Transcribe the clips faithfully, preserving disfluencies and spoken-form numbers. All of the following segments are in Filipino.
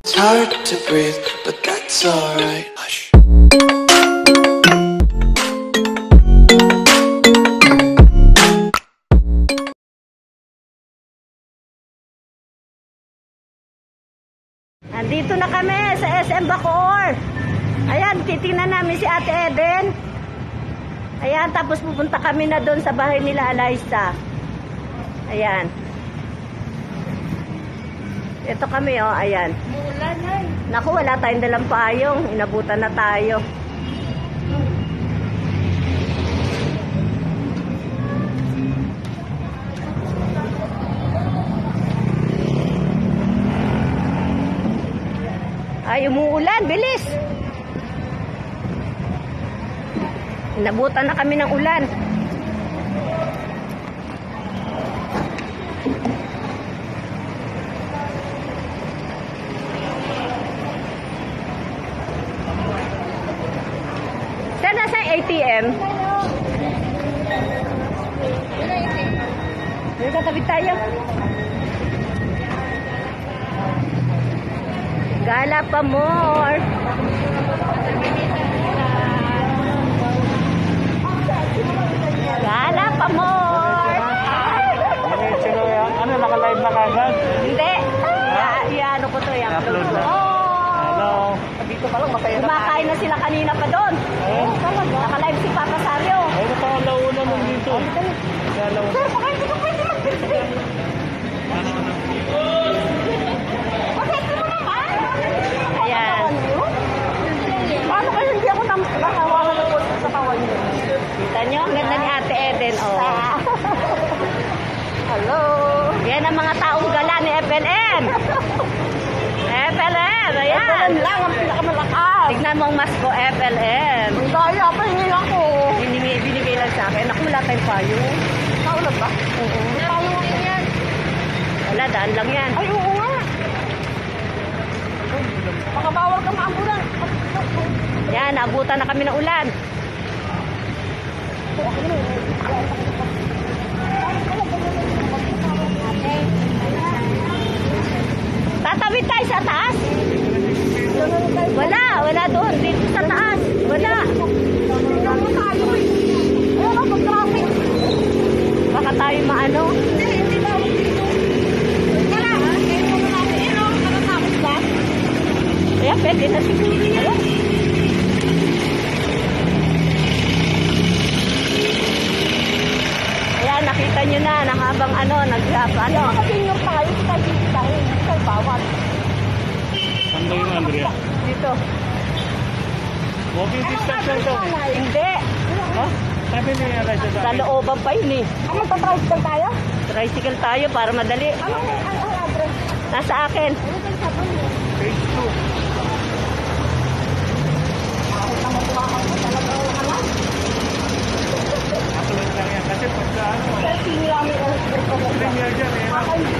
It's hard to breathe, but that's alright. Hush. Nandito na kami sa S M Bacoor. Ayan, titingnan namin si Ate Eden. Ayan, tapos pupunta kami na doon sa bahay nila Alaysa. Ayan. Ito kami, oh, ayan. Mula na. Naku, wala tayong dalang payong. Inabutan na tayo. Ay, umuulan. Bilis! Inabutan na kami ng ulan. Saan na sa A T M? May katabi tayo. Gala pa more. Gala pa more. Ano, naka-live na kagad? Hindi. Iano ko to, i-upload ko. Hello. Dito pa lang, masaya na. Kumakain na sila kanina pa doon. Eh? Naka-live si Papa Sario. Ay, nakakalauna nun dito. Nakakalauna. Sir, pakain ko pwede mag-video. Pakain mo naman. Ayan. Paano kayo hindi ako nakawalan ng post sa kawan niyo? Kita nyo, ang ganda ni Ate Eden. Oh. Hello. Yan ang mga taong gala ni F L M. F L M, ayan. F L M lang ang pinakamalakas. Tignan mo ang mask ko, F L M. Ang daya pa, hindi ako. Binigay, binigay lang sa akin. Naku, wala tayong payo. Kaulag ba? Oo. Payo mo yan. Wala, daan lang yan. Ay, oo nga. Baka bawal ka maabulan. Yan, naabutan na kami ng ulan. Tatawid tayo sa taas? Wala, wala doon. Dito sa taas. Wala. Baka tayo maano. Ayan, pwede na siguro. Ayan. Ayan, nakita nyo na, na habang ano, nag-grab, ano. Kasi yung tayo, tayo, tayo, tayo, bawat. Saan ba yun, Andrea? Dito. Walking distance lang ito. Hindi. Ha? Sabi niya Eliza sa Sa akin. looban pa yun eh. Ano, pa-tricycle tayo? Tricycle tayo para madali. Ano, ano, address? Nasa akin. Ano tayo sabi mo? Phase two. Upload lang yan. Kasi pagka ano, premier dyan eh.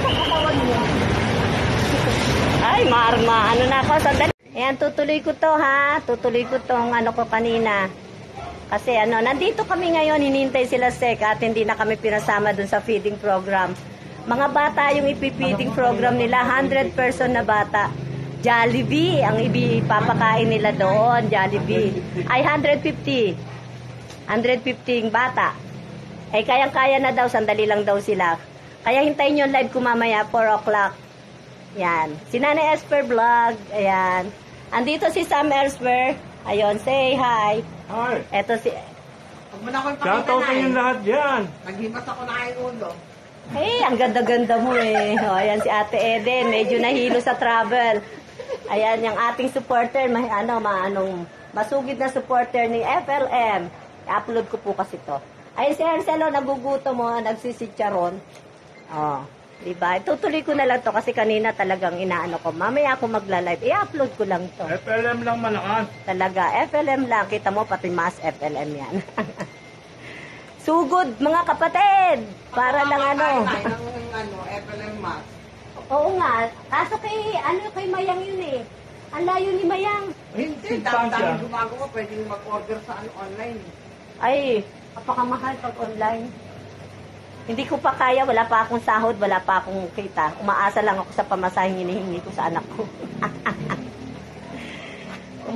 Ay, marma. Ano na ako? Sandali. Ayan, tutuloy ko to ha. Tutuloy ko tong ano ko kanina. Kasi ano, nandito kami ngayon, hinintay sila Sek at hindi na kami pinasama dun sa feeding program. Mga bata yung ipipeeding program nila, one hundred person na bata. Jollibee ang ipapakain nila doon, Jollibee. Ay, one hundred fifty. one hundred fifty yung bata. Ay, kayang-kaya na daw, sandali lang daw sila. Kaya hintayin nyo live ko mamaya, four o'clock. Yan. Si Nanay Esper Vlog. Ayan. Andito si Sam Esper. Ayun, say hi. Hi. Eto si... Huwag mo na akong Shoutout sa yung lahat dyan. Naghimas ako na kayo ulo. Hey, ang ganda-ganda mo eh. O, ayan si Ate Eden. Medyo nahilo sa travel. Ayan, yung ating supporter. May, ano, maanong, masugid na supporter ni F L M. I-upload ko po kasi to. Ay, si Hercelo, naguguto mo, nagsisitsaron. O, diba? Tutuloy ko na lang to kasi kanina talagang inaano ko. Mamaya ako magla-live. I-upload ko lang to. F L M lang malakas. Talaga, F L M lang. Kita mo, pati mas F L M yan. Sugod, mga kapatid! Para lang ano. Tayo ng ano, F L M mask. Oo nga. Kaso kay, ano, kay Mayang yun eh. Ang layo ni Mayang. Hindi, dami-dami gumagawa. Pwede mag-order sa ano online. Ay, napakamahal pag online. Hindi ko pa kaya, wala pa akong sahod, wala pa akong kita. Umaasa lang ako sa pamasahing hinihingi ko sa anak ko.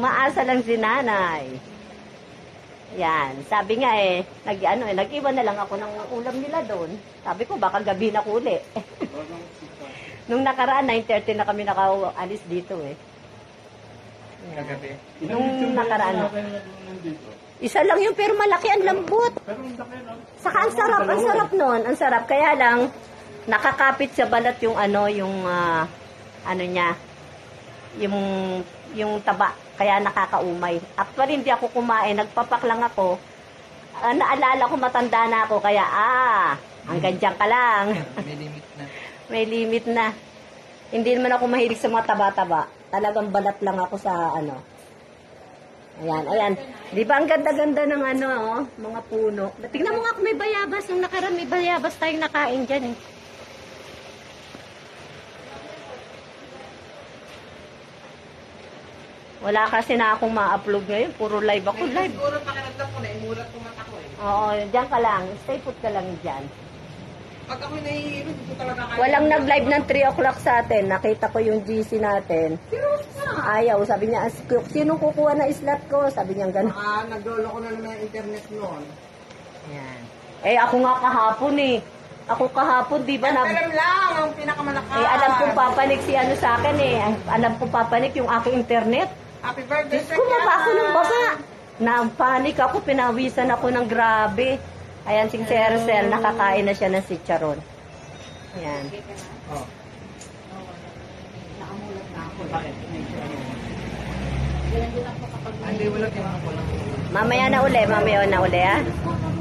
Umaasa lang si nanay. Yan, sabi nga eh, nag, ano, eh, nag-iwan na lang ako ng ulam nila doon. Sabi ko, baka gabi na uli. Nung nakaraan, nine thirty na kami nakaalis dito eh. Kagabi. Nung nakaraan. Isa lang yun, pero malaki ang lambot. Pero ang laki, no? Saka ang sarap, ang sarap nun. Ang sarap, kaya lang, nakakapit sa balat yung ano, yung, ah, ano niya, yung, yung taba. Kaya nakakaumay. Actually, hindi ako kumain. Nagpapak lang ako. Ah, naalala ko, matanda na ako. Kaya, ah, hanggang dyan ka lang. May limit na. May limit na. Hindi naman ako mahilig sa mga taba-taba. Talagang balat lang ako sa ano. Ayan, ayan. Di ba ang ganda-ganda ng ano, oh, mga puno. Tingnan mo nga kung may bayabas. Nung nakaraan may bayabas tayong nakain dyan eh. Wala kasi na akong ma-upload ngayon. Puro live ako. Live. Siguro pakiramdam ko na, imulat ko mata ko eh. Oo, dyan ka lang. Stay put ka lang dyan. Pag ako'y nahihilo, hindi ko talaga kaya. Walang nag-live ng three o'clock sa atin. Nakita ko yung G C natin. Ayaw. Sabi niya, sino kukuha na slot ko? Sabi niya gano'n. Ah, naglolo ko na naman yung internet noon. Yan. Eh, ako nga kahapon eh. Ako kahapon, di ba? Na, Alam lang, ang pinakamalakas. eh, alam kong papanik si ano sa akin eh. Alam kong papanik yung aking internet. Happy birthday, Diyos ko, baba ako ng baba. Na-panic ako, pinawisan ako ng grabe. Ayan, si Cercel, nakakain na siya ng sitcharon. Ayan. Oh. Hindi, wala din ako lang. Mamaya na uli, mamaya na uli ah.